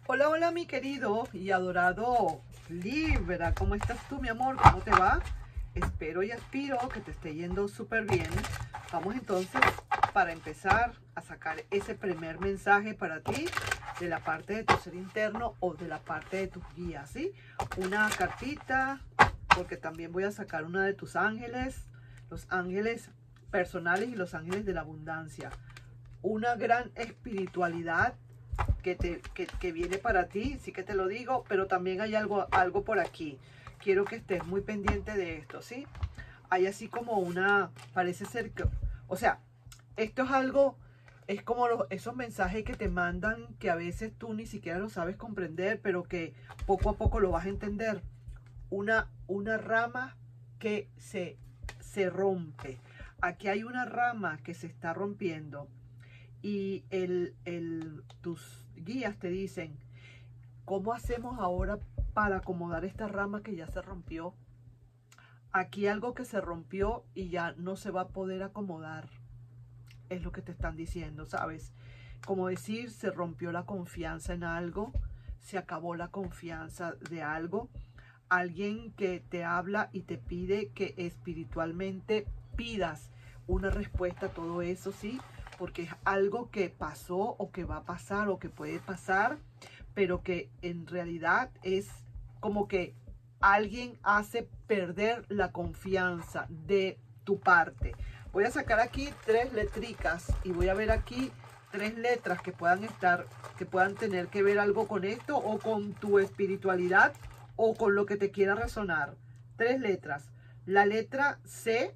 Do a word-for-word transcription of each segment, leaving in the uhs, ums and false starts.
Hola, hola mi querido y adorado Libra, ¿cómo estás tú, mi amor? ¿Cómo te va? Espero y aspiro que te esté yendo súper bien. Vamos entonces para empezar a sacar ese primer mensaje para ti de la parte de tu ser interno o de la parte de tus guías, ¿sí? Una cartita, porque también voy a sacar una de tus ángeles, los ángeles personales y los ángeles de la abundancia. Una gran espiritualidad que, te, que, que viene para ti, sí que te lo digo, pero también hay algo, algo por aquí. Quiero que estés muy pendiente de esto, ¿sí? Hay así como una, parece ser que, o sea, esto es algo, es como los, esos mensajes que te mandan que a veces tú ni siquiera lo sabes comprender, pero que poco a poco lo vas a entender. Una, una rama que se, se rompe. Aquí hay una rama que se está rompiendo. Y el, el, tus guías te dicen, ¿cómo hacemos ahora para acomodar esta rama que ya se rompió? Aquí algo que se rompió y ya no se va a poder acomodar. Es lo que te están diciendo, ¿sabes? Como decir, se rompió la confianza en algo, se acabó la confianza de algo. Alguien que te habla y te pide que espiritualmente pidas una respuesta a todo eso, ¿sí? Porque es algo que pasó o que va a pasar o que puede pasar, pero que en realidad es como que alguien hace perder la confianza de tu parte. Voy a sacar aquí tres letricas y voy a ver aquí tres letras que puedan estar, que puedan tener que ver algo con esto o con tu espiritualidad o con lo que te quiera resonar. Tres letras. La letra C,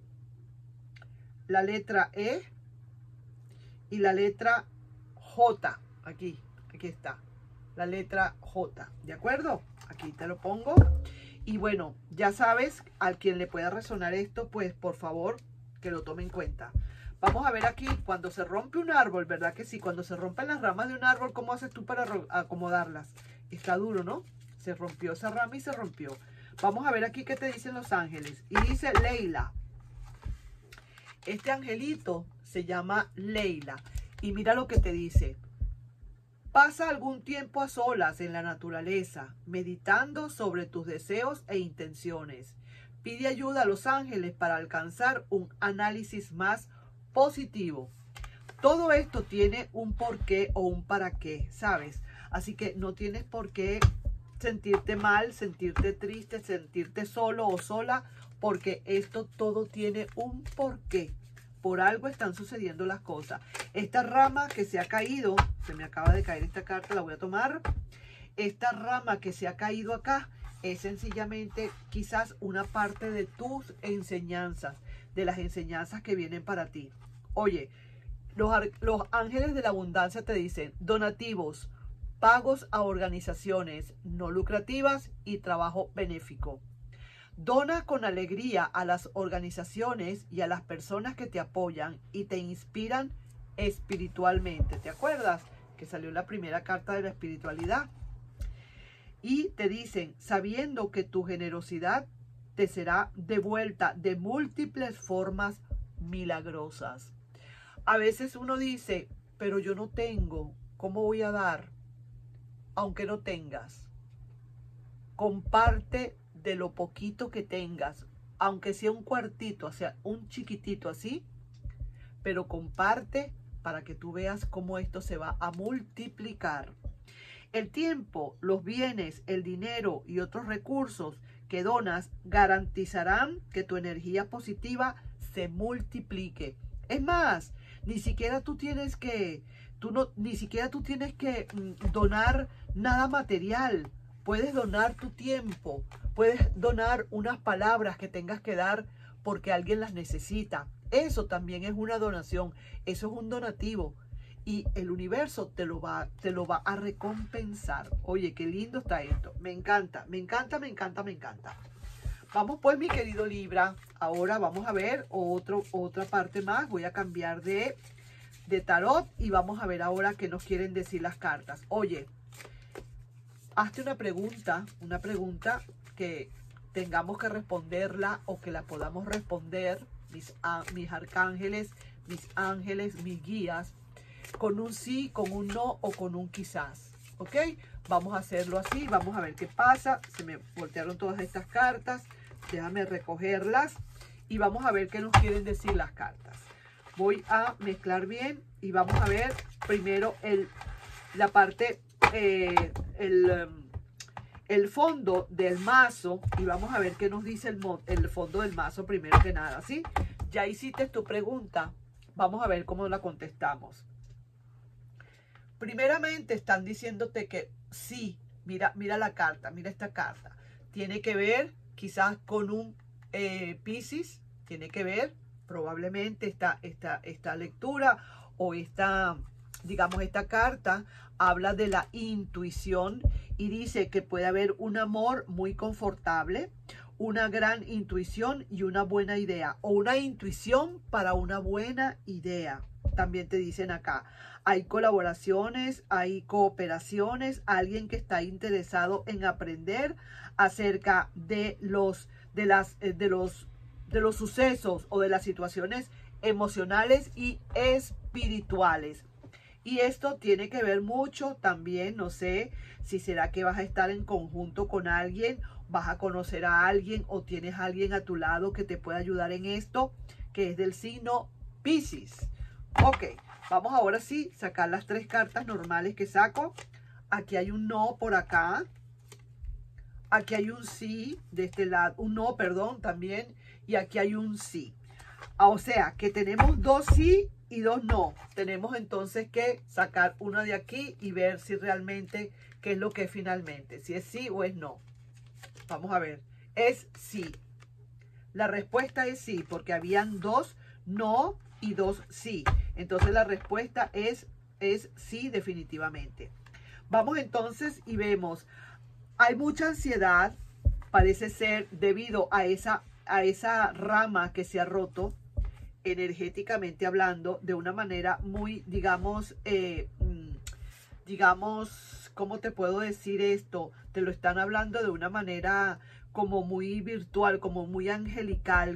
la letra E y la letra J. Aquí, aquí está. La letra J. ¿De acuerdo? Aquí te lo pongo. Y bueno, ya sabes, a quien le pueda resonar esto, pues por favor, que lo tome en cuenta. Vamos a ver aquí, cuando se rompe un árbol, ¿verdad que sí? Cuando se rompen las ramas de un árbol, ¿cómo haces tú para acomodarlas? Está duro, ¿no? Se rompió esa rama y se rompió. Vamos a ver aquí qué te dicen los ángeles. Y dice Leila. Este angelito se llama Leila. Y mira lo que te dice. Pasa algún tiempo a solas en la naturaleza, meditando sobre tus deseos e intenciones. Pide ayuda a los ángeles para alcanzar un análisis más positivo. Todo esto tiene un porqué o un para qué, ¿sabes? Así que no tienes por qué sentirte mal, sentirte triste, sentirte solo o sola, porque esto todo tiene un porqué. Por algo están sucediendo las cosas. Esta rama que se ha caído, se me acaba de caer esta carta, la voy a tomar. Esta rama que se ha caído acá es sencillamente quizás una parte de tus enseñanzas, de las enseñanzas que vienen para ti. Oye, los, los ángeles de la abundancia te dicen donativos, pagos a organizaciones no lucrativas y trabajo benéfico. Dona con alegría a las organizaciones y a las personas que te apoyan y te inspiran espiritualmente. ¿Te acuerdas que salió la primera carta de la espiritualidad? Y te dicen, sabiendo que tu generosidad te será devuelta de múltiples formas milagrosas. A veces uno dice, pero yo no tengo, ¿cómo voy a dar? Aunque no tengas, comparte de lo poquito que tengas, aunque sea un cuartito, o sea, un chiquitito así, pero comparte para que tú veas cómo esto se va a multiplicar. El tiempo, los bienes, el dinero y otros recursos que donas garantizarán que tu energía positiva se multiplique. Es más, ni siquiera tú tienes que, tú no, ni siquiera tú tienes que mm, donar nada material. Puedes donar tu tiempo, puedes donar unas palabras que tengas que dar porque alguien las necesita. Eso también es una donación, eso es un donativo y el universo te lo va, te lo va a recompensar. Oye, qué lindo está esto, me encanta, me encanta, me encanta, me encanta. Vamos pues, mi querido Libra, ahora vamos a ver otro, otra parte más. Voy a cambiar de, de tarot y vamos a ver ahora qué nos quieren decir las cartas. Oye, hazte una pregunta, una pregunta que tengamos que responderla o que la podamos responder, mis, mis arcángeles, mis ángeles, mis guías, con un sí, con un no o con un quizás. ¿ok? Vamos a hacerlo así, vamos a ver qué pasa. Se me voltearon todas estas cartas, déjame recogerlas y vamos a ver qué nos quieren decir las cartas. Voy a mezclar bien y vamos a ver primero el, la parte, eh, el, el fondo del mazo y vamos a ver qué nos dice el, el fondo del mazo primero que nada, ¿sí? Ya hiciste tu pregunta, vamos a ver cómo la contestamos. Primeramente están diciéndote que sí, mira, mira la carta, mira esta carta. Tiene que ver quizás con un eh, Piscis, tiene que ver probablemente esta, esta, esta lectura o esta, digamos, esta carta habla de la intuición y dice que puede haber un amor muy confortable, una gran intuición y una buena idea, o una intuición para una buena idea. También te dicen acá, hay colaboraciones, hay cooperaciones, alguien que está interesado en aprender acerca de los, de las, de los, de los sucesos o de las situaciones emocionales y espirituales. Y esto tiene que ver mucho también, no sé, si será que vas a estar en conjunto con alguien, vas a conocer a alguien o tienes a alguien a tu lado que te pueda ayudar en esto, que es del signo Piscis. Ok, vamos ahora sí a sacar las tres cartas normales que saco. Aquí hay un no por acá. Aquí hay un sí de este lado, un no, perdón, también. Y aquí hay un sí. O sea, que tenemos dos sí y dos no. Tenemos entonces que sacar una de aquí y ver si realmente qué es lo que es finalmente. Si es sí o es no. Vamos a ver. Es sí. La respuesta es sí, porque habían dos no y dos sí. Entonces la respuesta es, es sí definitivamente. Vamos entonces y vemos. Hay mucha ansiedad, parece ser debido a esa, a esa rama que se ha roto, energéticamente hablando, de una manera muy, digamos, eh, digamos, ¿cómo te puedo decir esto? Te lo están hablando de una manera como muy virtual, como muy angelical,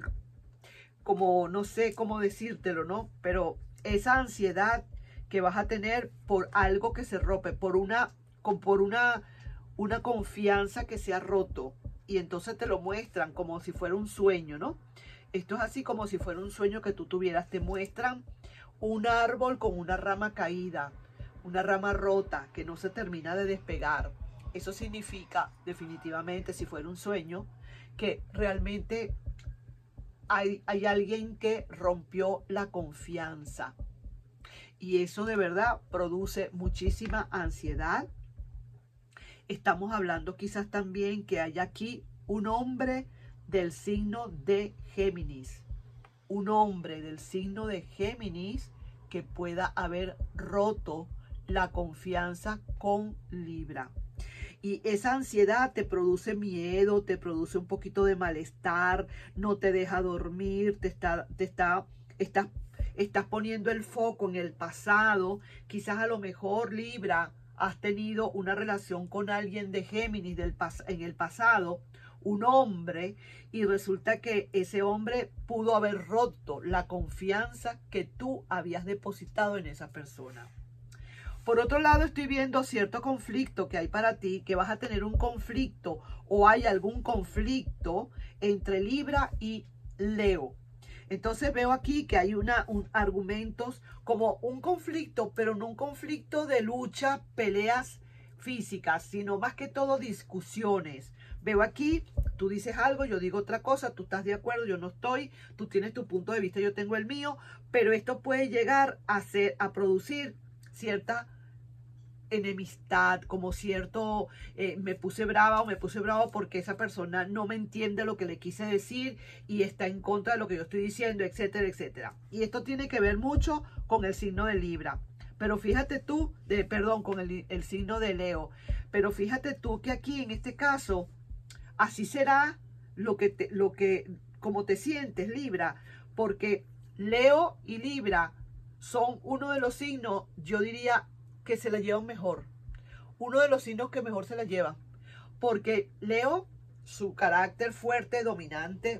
como no sé cómo decírtelo, ¿no? Pero esa ansiedad que vas a tener por algo que se rompe, por una, por una, una confianza que se ha roto, y entonces te lo muestran como si fuera un sueño, ¿no? Esto es así como si fuera un sueño que tú tuvieras. Te muestran un árbol con una rama caída, una rama rota que no se termina de despegar. Eso significa definitivamente, si fuera un sueño, que realmente hay, hay alguien que rompió la confianza. Y eso de verdad produce muchísima ansiedad. Estamos hablando quizás también que hay aquí un hombre del signo de Géminis. Un hombre del signo de Géminis que pueda haber roto la confianza con Libra. Y esa ansiedad te produce miedo, te produce un poquito de malestar, no te deja dormir, te está, te está, estás, estás poniendo el foco en el pasado. Quizás a lo mejor, Libra, has tenido una relación con alguien de Géminis del pas en el pasado, un hombre, y resulta que ese hombre pudo haber roto la confianza que tú habías depositado en esa persona. Por otro lado, estoy viendo cierto conflicto que hay para ti, que vas a tener un conflicto o hay algún conflicto entre Libra y Leo. Entonces veo aquí que hay una, un, argumentos como un conflicto, pero no un conflicto de lucha, peleas físicas, sino más que todo discusiones. Veo aquí, tú dices algo, yo digo otra cosa, tú estás de acuerdo, yo no estoy, tú tienes tu punto de vista, yo tengo el mío, pero esto puede llegar a, ser, a producir cierta enemistad, como cierto, eh, me puse brava o me puse bravo porque esa persona no me entiende lo que le quise decir y está en contra de lo que yo estoy diciendo, etcétera, etcétera. Y esto tiene que ver mucho con el signo de Libra. Pero fíjate tú, de, perdón, con el, el signo de Leo. Pero fíjate tú que aquí en este caso, así será lo que, te, lo que, como te sientes, Libra, porque Leo y Libra son uno de los signos, yo diría, que se la llevan mejor. Uno de los signos que mejor se la lleva. Porque Leo, su carácter fuerte, dominante,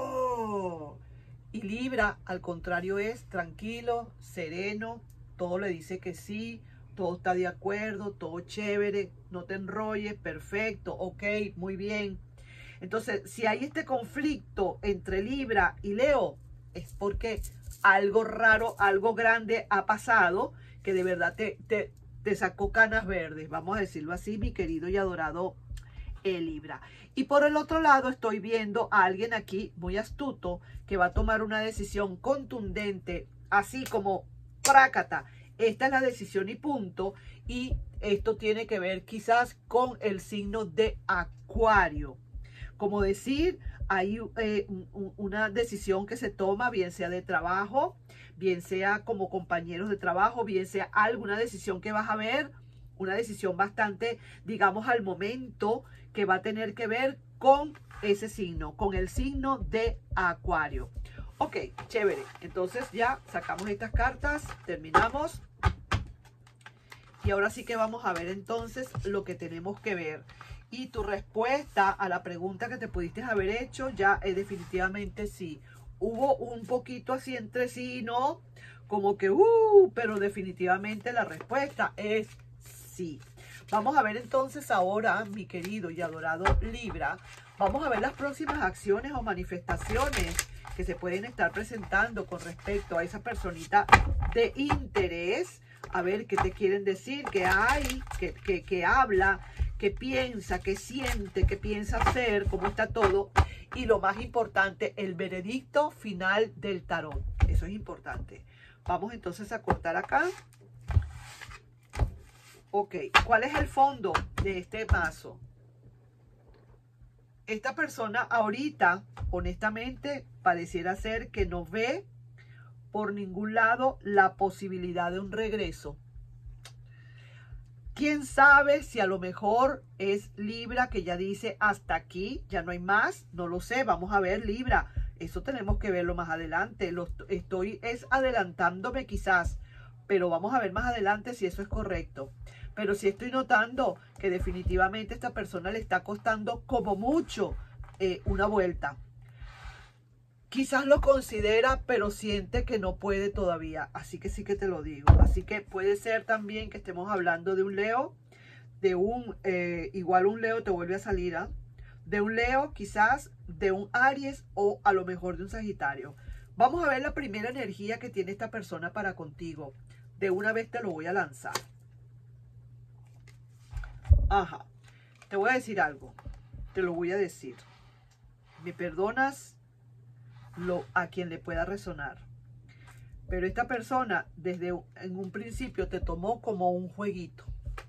¡oh! Y Libra, al contrario, es tranquilo, sereno, todo le dice que sí, todo está de acuerdo, todo chévere, no te enrolles, perfecto, ok, muy bien. Entonces, si hay este conflicto entre Libra y Leo, es porque algo raro, algo grande ha pasado que de verdad te, te, te sacó canas verdes, vamos a decirlo así, mi querido y adorado eh, Libra. Y por el otro lado estoy viendo a alguien aquí muy astuto que va a tomar una decisión contundente, así como prácata. Esta es la decisión y punto. Y esto tiene que ver quizás con el signo de Acuario. Como decir, hay eh, un, una decisión que se toma, bien sea de trabajo, bien sea como compañeros de trabajo, bien sea alguna decisión que vas a ver, una decisión bastante, digamos, al momento, que va a tener que ver con ese signo, con el signo de Acuario. Ok, chévere. Entonces ya sacamos estas cartas, terminamos. Y ahora sí que vamos a ver entonces lo que tenemos que ver. Y tu respuesta a la pregunta que te pudiste haber hecho ya es definitivamente sí. Hubo un poquito así entre sí y no, como que, uh, pero definitivamente la respuesta es sí. Vamos a ver entonces ahora, mi querido y adorado Libra, vamos a ver las próximas acciones o manifestaciones que se pueden estar presentando con respecto a esa personita de interés. A ver qué te quieren decir, qué hay, qué, qué, qué habla, qué piensa, qué siente, qué piensa hacer, cómo está todo. Y lo más importante, el veredicto final del tarot. Eso es importante. Vamos entonces a cortar acá. Ok, ¿cuál es el fondo de este mazo? Esta persona ahorita, honestamente, pareciera ser que no ve por ningún lado la posibilidad de un regreso. ¿Quién sabe si a lo mejor es Libra que ya dice hasta aquí, ya no hay más? No lo sé, vamos a ver Libra. Eso tenemos que verlo más adelante. Lo estoy es adelantándome quizás, pero vamos a ver más adelante si eso es correcto. Pero sí estoy notando que definitivamente a esta persona le está costando como mucho eh, una vuelta. Quizás lo considera, pero siente que no puede todavía. Así que sí que te lo digo. Así que puede ser también que estemos hablando de un Leo, de un, eh, igual un Leo te vuelve a salir, ¿eh? De un Leo, quizás de un Aries o a lo mejor de un Sagitario. Vamos a ver la primera energía que tiene esta persona para contigo. De una vez te lo voy a lanzar. Ajá. Te voy a decir algo. Te lo voy a decir. ¿Me perdonas? Lo, a quien le pueda resonar. Pero esta persona desde en un principio te tomó como un jueguito.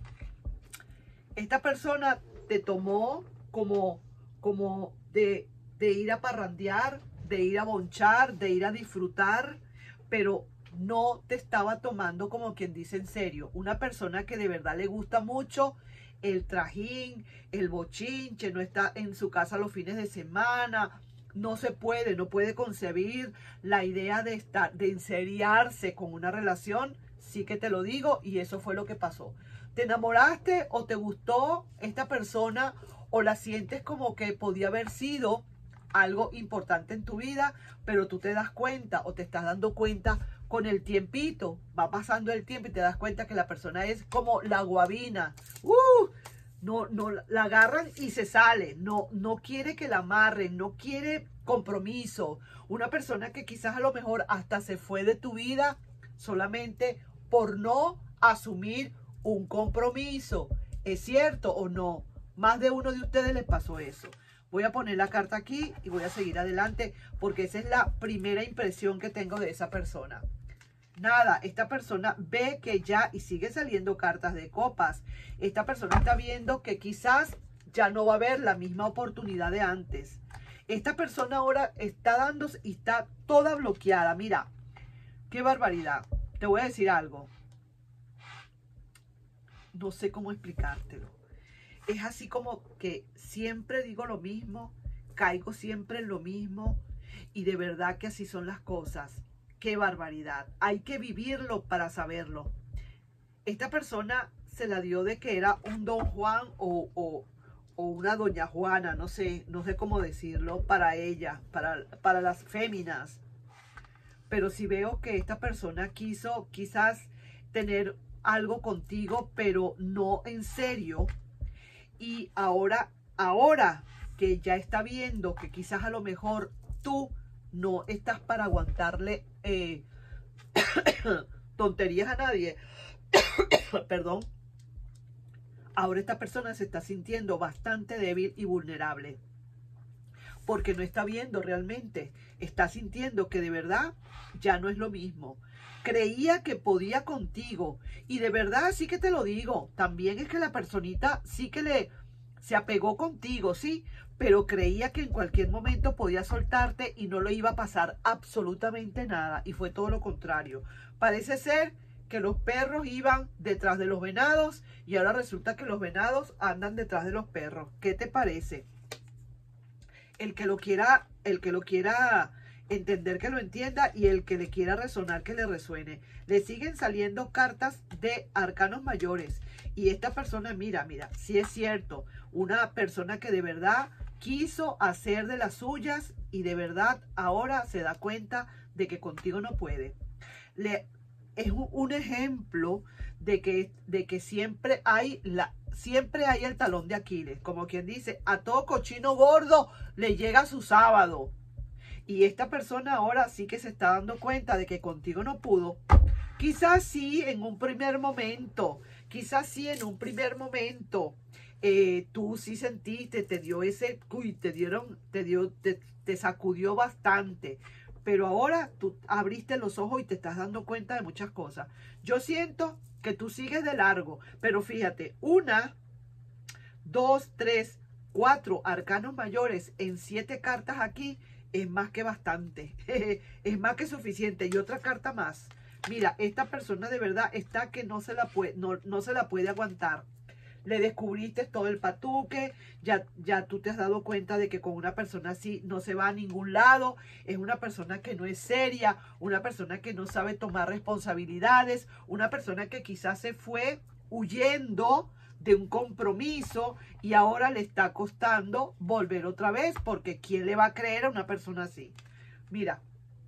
Esta persona te tomó como, como de, de ir a parrandear, de ir a bonchar, de ir a disfrutar, pero no te estaba tomando como quien dice en serio. Una persona que de verdad le gusta mucho el trajín, el bochinche, no está en su casa los fines de semana. No se puede, no puede concebir la idea de estar, de enseriarse con una relación. Sí que te lo digo, y eso fue lo que pasó. ¿Te enamoraste o te gustó esta persona o la sientes como que podía haber sido algo importante en tu vida, pero tú te das cuenta o te estás dando cuenta con el tiempito? Va pasando el tiempo y te das cuenta que la persona es como la guabina. ¡Uh! No, no, la agarran y se sale. No, no quiere que la amarren, no quiere compromiso. Una persona que quizás a lo mejor hasta se fue de tu vida solamente por no asumir un compromiso. ¿Es cierto o no? Más de uno de ustedes les pasó eso. Voy a poner la carta aquí y voy a seguir adelante porque esa es la primera impresión que tengo de esa persona. Nada, esta persona ve que ya, y sigue saliendo cartas de copas, esta persona está viendo que quizás ya no va a haber la misma oportunidad de antes. Esta persona ahora está dando y está toda bloqueada. Mira, qué barbaridad. Te voy a decir algo. No sé cómo explicártelo. Es así como que siempre digo lo mismo, caigo siempre en lo mismo, y de verdad que así son las cosas. ¡Qué barbaridad! Hay que vivirlo para saberlo. Esta persona se la dio de que era un don Juan o, o, o una doña Juana, no sé, no sé cómo decirlo, para ella, para, para las féminas. Pero si veo que esta persona quiso quizás tener algo contigo, pero no en serio. Y ahora, ahora que ya está viendo que quizás a lo mejor tú no estás para aguantarle eh, tonterías a nadie, perdón, ahora esta persona se está sintiendo bastante débil y vulnerable. Porque no está viendo realmente, está sintiendo que de verdad ya no es lo mismo. Creía que podía contigo y de verdad sí que te lo digo, también es que la personita sí que le se apegó contigo, sí, pero creía que en cualquier momento podía soltarte y no le iba a pasar absolutamente nada y fue todo lo contrario. Parece ser que los perros iban detrás de los venados y ahora resulta que los venados andan detrás de los perros. ¿Qué te parece? El que lo quiera, el que lo quiera entender, que lo entienda, y el que le quiera resonar, que le resuene. Le siguen saliendo cartas de arcanos mayores. Y esta persona, mira, mira, sí es cierto, una persona que de verdad quiso hacer de las suyas y de verdad ahora se da cuenta de que contigo no puede. Le, es un, un ejemplo de que, de que siempre hay la... Siempre hay el talón de Aquiles, como quien dice, a todo cochino gordo le llega su sábado. Y esta persona ahora sí que se está dando cuenta de que contigo no pudo. Quizás sí en un primer momento, quizás sí en un primer momento, eh, tú sí sentiste, te dio ese, uy, te dieron, te dio, te, te sacudió bastante. Pero ahora tú abriste los ojos y te estás dando cuenta de muchas cosas. Yo siento que tú sigues de largo, pero fíjate, una, dos, tres, cuatro arcanos mayores en siete cartas aquí es más que bastante, es más que suficiente. Y otra carta más. Mira, esta persona de verdad está que no se la puede, no, no se la puede aguantar. Le descubriste todo el patuque, ya, ya tú te has dado cuenta de que con una persona así no se va a ningún lado, es una persona que no es seria, una persona que no sabe tomar responsabilidades, una persona que quizás se fue huyendo de un compromiso y ahora le está costando volver otra vez, porque ¿quién le va a creer a una persona así? Mira,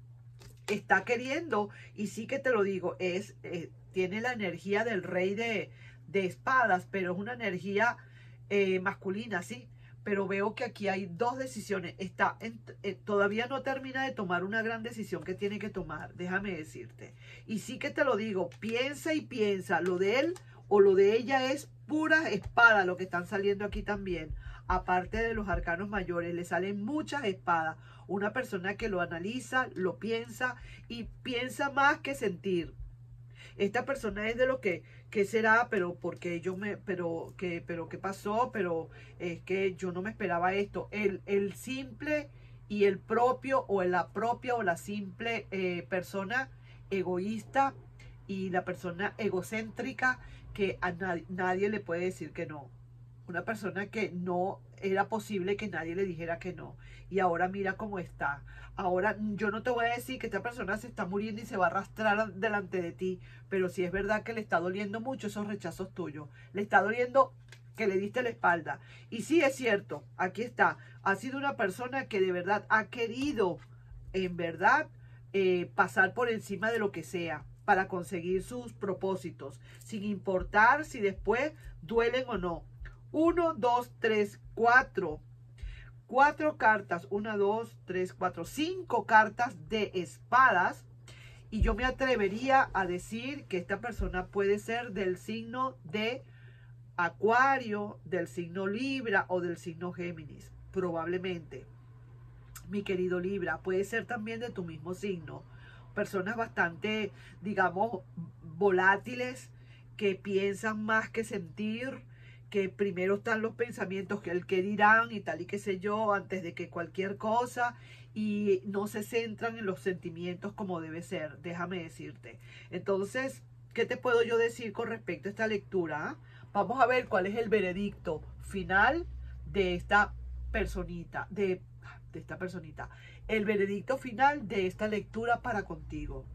está queriendo, y sí que te lo digo, es eh, tiene la energía del rey de... de espadas, pero es una energía eh, masculina, sí, pero veo que aquí hay dos decisiones. Está en, eh, todavía no termina de tomar una gran decisión que tiene que tomar, déjame decirte. Y sí que te lo digo, piensa y piensa, lo de él o lo de ella es pura espada lo que están saliendo aquí también. Aparte de los arcanos mayores, le salen muchas espadas. Una persona que lo analiza, lo piensa y piensa más que sentir. Esta persona es de lo que, ¿qué será? Pero porque yo me, pero que, pero qué pasó, pero es que yo no me esperaba esto. El, el simple y el propio, o la propia o la simple eh, persona egoísta y la persona egocéntrica que a nadie, nadie le puede decir que no. Una persona que no era posible que nadie le dijera que no. Y ahora mira cómo está. Ahora yo no te voy a decir que esta persona se está muriendo y se va a arrastrar delante de ti. Pero sí es verdad que le está doliendo mucho esos rechazos tuyos. Le está doliendo que le diste la espalda. Y sí es cierto, aquí está. Ha sido una persona que de verdad ha querido, en verdad, eh, pasar por encima de lo que sea para conseguir sus propósitos. Sin importar si después duelen o no. Uno, dos, tres, cuatro. Cuatro cartas. Una, dos, tres, cuatro. Cinco cartas de espadas. Y yo me atrevería a decir que esta persona puede ser del signo de Acuario, del signo Libra o del signo Géminis. Probablemente. Mi querido Libra. Puede ser también de tu mismo signo. Personas bastante, digamos, volátiles, que piensan más que sentir, que primero están los pensamientos, que el que dirán y tal y qué sé yo, antes de que cualquier cosa, y no se centran en los sentimientos como debe ser, déjame decirte. Entonces, ¿qué te puedo yo decir con respecto a esta lectura? ¿Eh? Vamos a ver cuál es el veredicto final de esta personita, de, de esta personita. El veredicto final de esta lectura para contigo.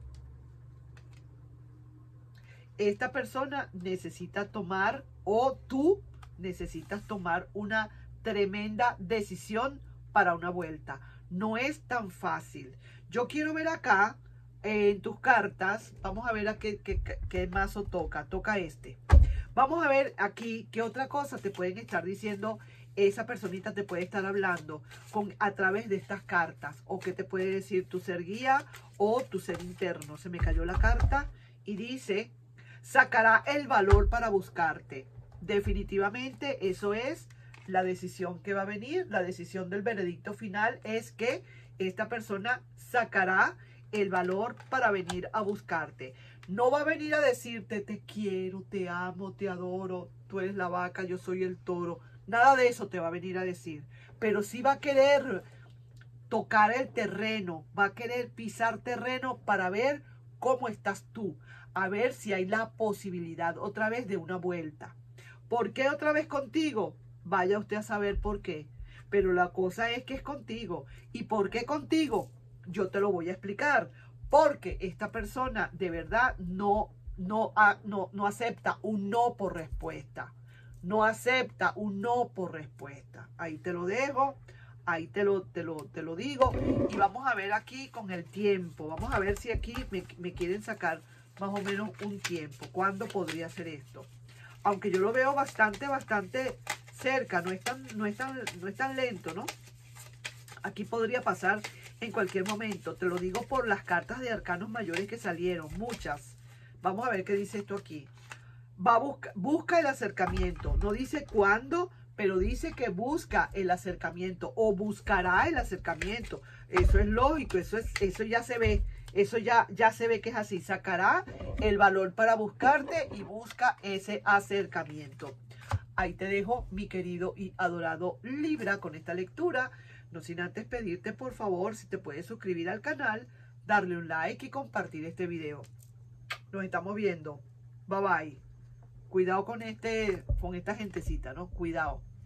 Esta persona necesita tomar, o tú necesitas tomar una tremenda decisión para una vuelta. No es tan fácil. Yo quiero ver acá eh, en tus cartas, vamos a ver a qué, qué, qué mazo toca. Toca este. Vamos a ver aquí qué otra cosa te pueden estar diciendo. Esa personita te puede estar hablando con, a través de estas cartas. O que te puede decir tu ser guía o tu ser interno. Se me cayó la carta y dice, sacará el valor para buscarte. Definitivamente eso es la decisión que va a venir. La decisión del veredicto final es que esta persona sacará el valor para venir a buscarte. No va a venir a decirte te quiero, te amo, te adoro, tú eres la vaca, yo soy el toro. Nada de eso te va a venir a decir. Pero sí va a querer tocar el terreno, va a querer pisar terreno para ver cómo estás tú. A ver si hay la posibilidad otra vez de una vuelta. ¿Por qué otra vez contigo? Vaya usted a saber por qué. Pero la cosa es que es contigo. ¿Y por qué contigo? Yo te lo voy a explicar. Porque esta persona de verdad no, no, no, no acepta un no por respuesta. No acepta un no por respuesta. Ahí te lo dejo. Ahí te lo, te lo, te lo digo. Y vamos a ver aquí con el tiempo. Vamos a ver si aquí me, me quieren sacar más o menos un tiempo. ¿Cuándo podría ser esto? Aunque yo lo veo bastante, bastante cerca. No es tan, no es tan, no es tan lento, ¿no? Aquí podría pasar en cualquier momento. Te lo digo por las cartas de arcanos mayores que salieron. Muchas. Vamos a ver qué dice esto aquí. Va a busca, busca el acercamiento. No dice cuándo, pero dice que busca el acercamiento o buscará el acercamiento. Eso es lógico, eso, es, eso ya se ve. Eso ya, ya se ve que es así. Sacará el valor para buscarte y busca ese acercamiento. Ahí te dejo, mi querido y adorado Libra, con esta lectura. No sin antes pedirte, por favor, si te puedes suscribir al canal, darle un like y compartir este video. Nos estamos viendo. Bye bye. Cuidado con este, con esta gentecita, ¿no? Cuidado.